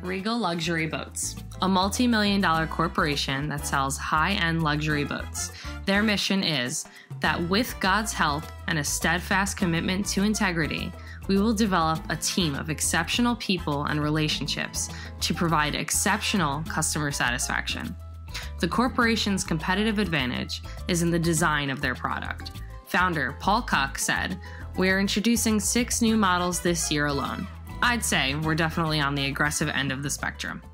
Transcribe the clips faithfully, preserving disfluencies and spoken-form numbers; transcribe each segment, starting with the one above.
Regal Luxury Boats, a multi-million dollar corporation that sells high-end luxury boats. Their mission is that with God's help and a steadfast commitment to integrity, we will develop a team of exceptional people and relationships to provide exceptional customer satisfaction. The corporation's competitive advantage is in the design of their product. Founder Paul Cook said, "We're introducing six new models this year alone." I'd say we're definitely on the aggressive end of the spectrum.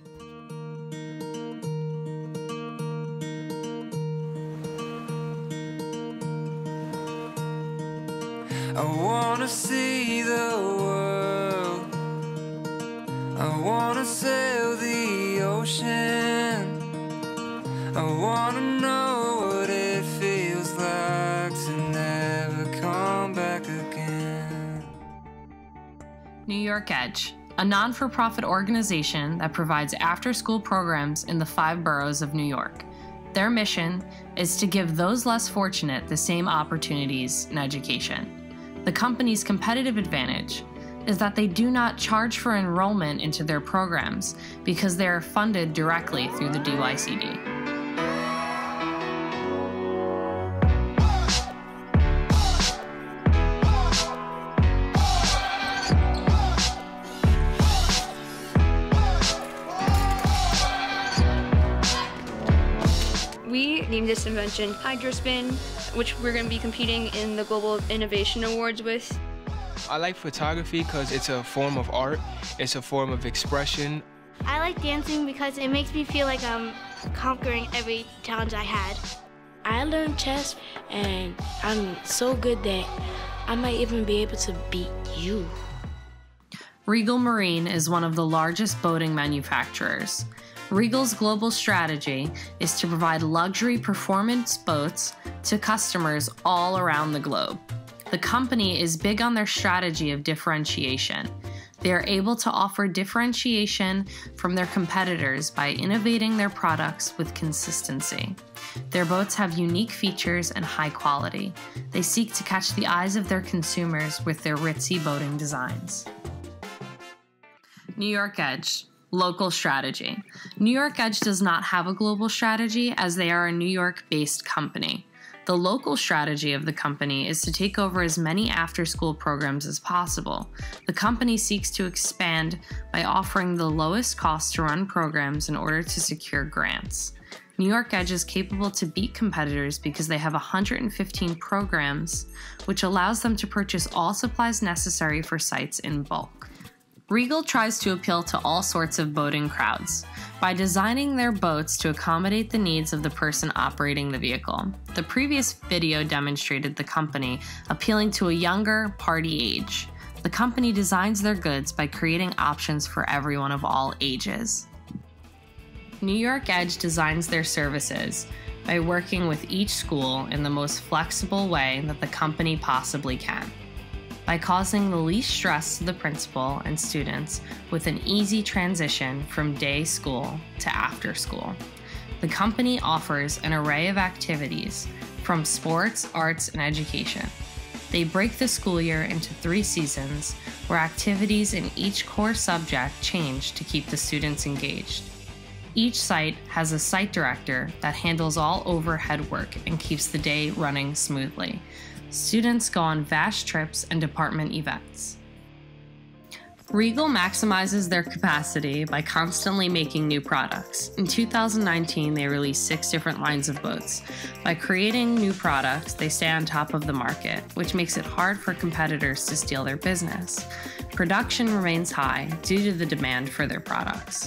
I wanna see the world. I wanna sail the ocean. I wanna know what it feels like to never come back again. New York Edge, a non-for-profit organization that provides after-school programs in the five boroughs of New York. Their mission is to give those less fortunate the same opportunities in education. The company's competitive advantage is that they do not charge for enrollment into their programs because they are funded directly through the D Y C D. We named this invention Hydrospin, which we're going to be competing in the Global Innovation Awards with. I like photography because it's a form of art, it's a form of expression. I like dancing because it makes me feel like I'm conquering every challenge I had. I learned chess and I'm so good that I might even be able to beat you. Regal Marine is one of the largest boating manufacturers. Regal's global strategy is to provide luxury performance boats to customers all around the globe. The company is big on their strategy of differentiation. They are able to offer differentiation from their competitors by innovating their products with consistency. Their boats have unique features and high quality. They seek to catch the eyes of their consumers with their ritzy boating designs. New York Edge. Local strategy. New York Edge does not have a global strategy as they are a New York-based company. The local strategy of the company is to take over as many after-school programs as possible. The company seeks to expand by offering the lowest cost to run programs in order to secure grants. New York Edge is capable to beat competitors because they have one hundred fifteen programs, which allows them to purchase all supplies necessary for sites in bulk. Regal tries to appeal to all sorts of boating crowds by designing their boats to accommodate the needs of the person operating the vehicle. The previous video demonstrated the company appealing to a younger party age. The company designs their goods by creating options for everyone of all ages. New York Edge designs their services by working with each school in the most flexible way that the company possibly can, by causing the least stress to the principal and students with an easy transition from day school to after school. The company offers an array of activities from sports, arts, and education. They break the school year into three seasons where activities in each core subject change to keep the students engaged. Each site has a site director that handles all overhead work and keeps the day running smoothly. Students go on vast trips and department events. Regal maximizes their capacity by constantly making new products. In two thousand nineteen, they released six different lines of boats. By creating new products, they stay on top of the market, which makes it hard for competitors to steal their business. Production remains high due to the demand for their products.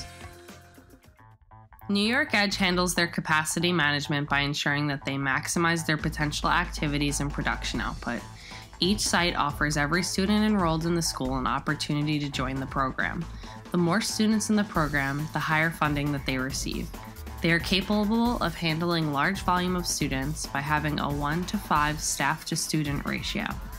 New York Edge handles their capacity management by ensuring that they maximize their potential activities and production output. Each site offers every student enrolled in the school an opportunity to join the program. The more students in the program, the higher funding that they receive. They are capable of handling large volume of students by having a one to five staff to student ratio.